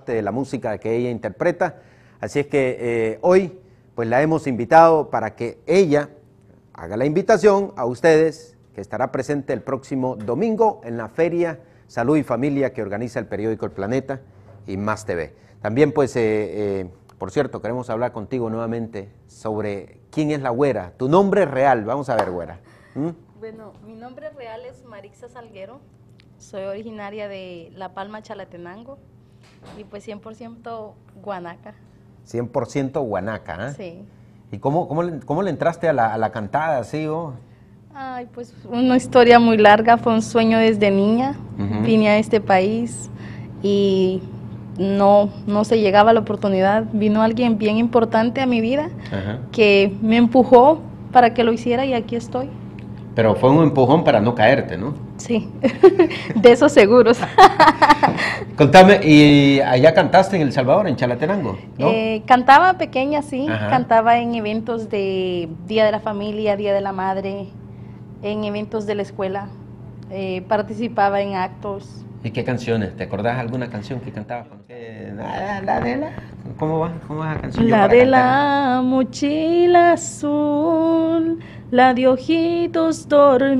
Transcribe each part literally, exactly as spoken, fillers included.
parte de la música que ella interpreta. Así es que eh, hoy pues la hemos invitado para que ella haga la invitación a ustedes, que estará presente el próximo domingo en la Feria Salud y Familia que organiza el periódico El Planeta y Más T V. También pues, eh, eh, por cierto, queremos hablar contigo nuevamente sobre quién es la güera, tu nombre real. Vamos a ver, güera. ¿Mm? Bueno, mi nombre real es Marixa Salguero, soy originaria de La Palma, Chalatenango, y pues cien por ciento guanaca. cien por ciento guanaca, ¿eh? Sí. ¿Y cómo, cómo, le, cómo le entraste a la, a la cantada, así, oh? Ay, pues una historia muy larga, fue un sueño desde niña, uh-huh. Vine a este país y no, no se llegaba la oportunidad, vino alguien bien importante a mi vida, uh-huh. que me empujó para que lo hiciera y aquí estoy. Pero fue un empujón para no caerte, ¿no? Sí, de esos seguros. Contame, ¿y allá cantaste en El Salvador, en Chalatenango? ¿No? Eh, cantaba pequeña, sí, Ajá. Cantaba en eventos de Día de la Familia, Día de la Madre, en eventos de la escuela, eh, participaba en actos. ¿Y qué canciones? ¿Te acordás alguna canción que cantabas? Eh, la, la de la... ¿Cómo va? ¿Cómo va la canción? La de la mochila azul, la de ojitos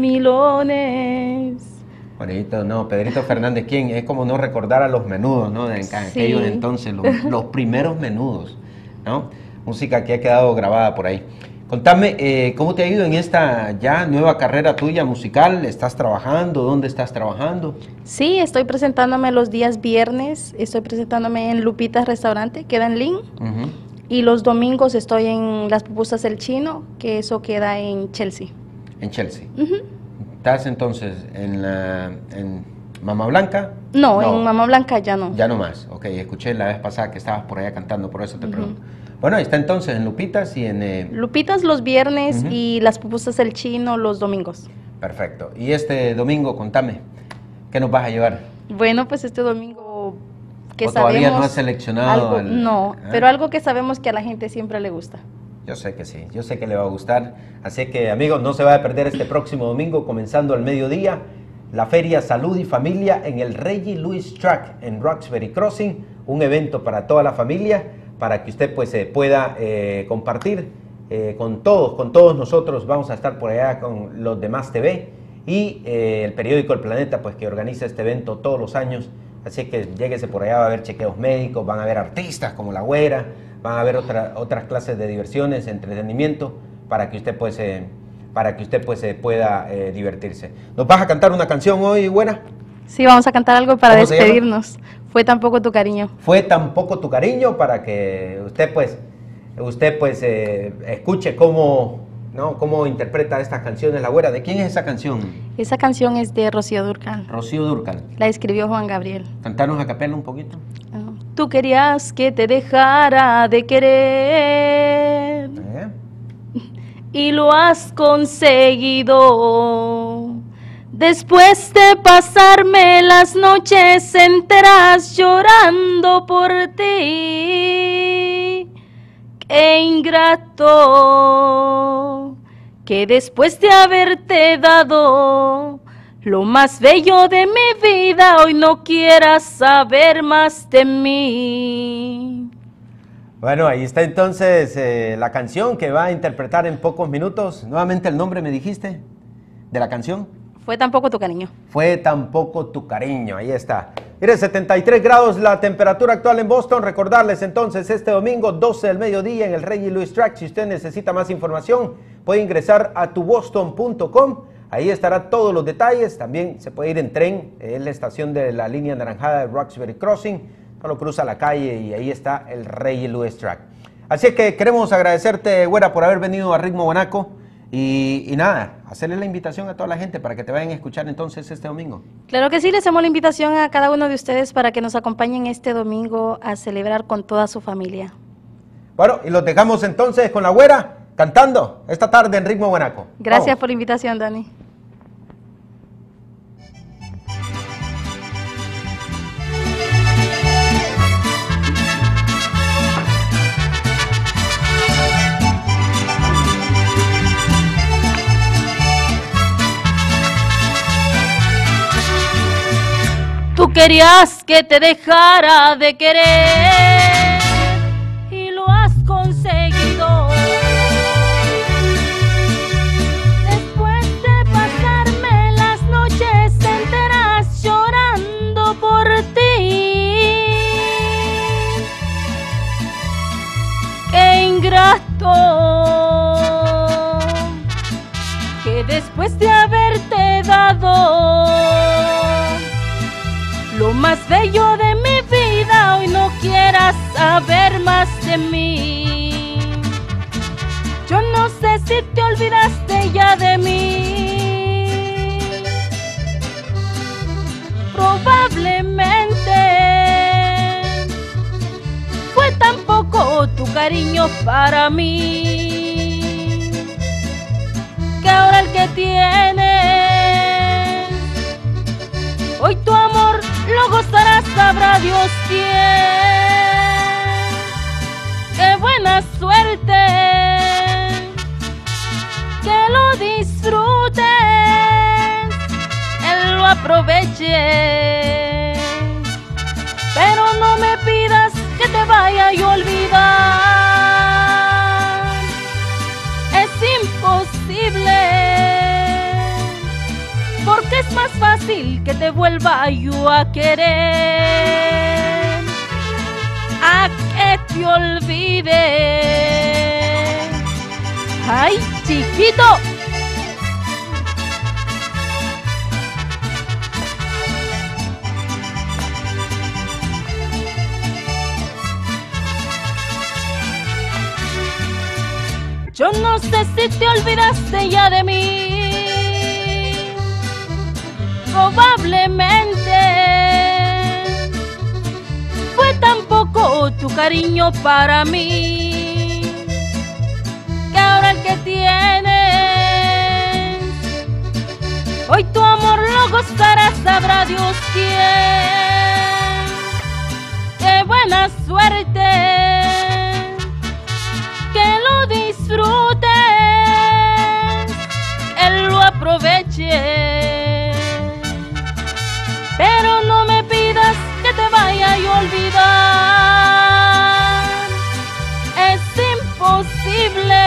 dormilones. Bonito, no, Pedrito Fernández, ¿quién? Es como no recordar a los menudos, ¿no? De en sí. Aquellos entonces, los, los primeros menudos, ¿no? Música que ha quedado grabada por ahí. Contame, eh, ¿cómo te ha ido en esta ya nueva carrera tuya musical? ¿Estás trabajando? ¿Dónde estás trabajando? Sí, estoy presentándome los días viernes, estoy presentándome en Lupitas Restaurante, queda en Lynn. Uh-huh. Y los domingos estoy en Las Pupusas El Chino, que eso queda en Chelsea. En Chelsea. Uh-huh. ¿Estás entonces en, la, en Mama Blanca? No, no, en Mama Blanca ya no. Ya no más, ok, escuché la vez pasada que estabas por allá cantando, por eso te uh-huh. pregunto. Bueno, ahí está entonces en Lupitas y en... Eh... Lupitas los viernes uh-huh. y Las Pupusas El Chino los domingos. Perfecto. Y este domingo, contame, ¿qué nos vas a llevar? Bueno, pues este domingo que ¿O sabemos... todavía no has seleccionado? Algo, el... No, ¿Ah? Pero algo que sabemos que a la gente siempre le gusta. Yo sé que sí, yo sé que le va a gustar. Así que, amigos, no se va a perder este próximo domingo, comenzando al mediodía, la Feria Salud y Familia en el Reggie Lewis Track en Roxbury Crossing, un evento para toda la familia, para que usted pues eh, pueda eh, compartir eh, con todos, con todos nosotros. Vamos a estar por allá con los demás T V y eh, el periódico El Planeta, pues que organiza este evento todos los años. Así que lléguese por allá, va a haber chequeos médicos, van a haber artistas como La Güera, van a haber otra, otras clases de diversiones, entretenimiento, para que usted pues, eh, para que usted pues eh, pueda eh, divertirse. ¿Nos vas a cantar una canción hoy, Güera? Sí, vamos a cantar algo para despedirnos. Fue tan poco tu cariño. Fue tan poco tu cariño, para que usted pues, usted pues eh, escuche cómo, ¿no? cómo interpreta estas canciones La Güera. ¿De quién es esa canción? Esa canción es de Rocío Dúrcal. Rocío Dúrcal. La escribió Juan Gabriel. Cantarnos a capela un poquito. Oh. Tú querías que te dejara de querer ¿Eh? Y lo has conseguido. Después de pasarme las noches enteras llorando por ti, qué ingrato, que después de haberte dado lo más bello de mi vida, hoy no quieras saber más de mí. Bueno, ahí está entonces eh, la canción que va a interpretar en pocos minutos. Nuevamente el nombre me dijiste de la canción. Fue tan poco tu cariño. Fue tan poco tu cariño, ahí está. Mire, setenta y tres grados la temperatura actual en Boston. Recordarles entonces este domingo doce del mediodía en el Reggie Lewis Track. Si usted necesita más información, puede ingresar a tu boston punto com. Ahí estará todos los detalles. También se puede ir en tren, es la estación de la línea anaranjada de Roxbury Crossing. Solo cruza la calle y ahí está el Reggie Lewis Track. Así que queremos agradecerte, Güera, por haber venido a Ritmo Guanaco. Y, y nada, hacerle la invitación a toda la gente para que te vayan a escuchar entonces este domingo. Claro que sí, les hacemos la invitación a cada uno de ustedes para que nos acompañen este domingo a celebrar con toda su familia. Bueno, y los dejamos entonces con La Güera cantando esta tarde en Ritmo Guanaco. Gracias Vamos. por la invitación, Dani. querías que te dejara de querer y lo has conseguido. Después de pasarme las noches enteras llorando por ti, qué ingrato que después de haberte dado lo más bello de mi vida, hoy no quieras saber más de mí. Yo no sé si te olvidaste ya de mí. Probablemente fue tan poco tu cariño para mí, que ahora el que tienes, hoy tu amor lo gozarás, sabrá Dios quién. ¡Qué buena suerte! Que lo disfrutes, él lo aproveche, pero no me pidas que te vaya yo a olvidar. Es imposible, porque es más fácil que te vuelva yo a querer, a que te olvide. ¡Ay, chiquito! Yo no sé si te olvidaste ya de mí. Probablemente fue tan poco tu cariño para mí, que ahora el que tienes, hoy tu amor lo gozarás, sabrá Dios quién. ¡Qué buena suerte! Que lo disfrutes, él lo aproveche, pero no me pidas que te vaya yo a olvidar. Es imposible,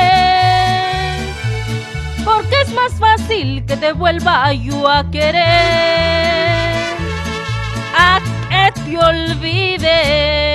porque es más fácil que te vuelva yo a querer, a que te olvide.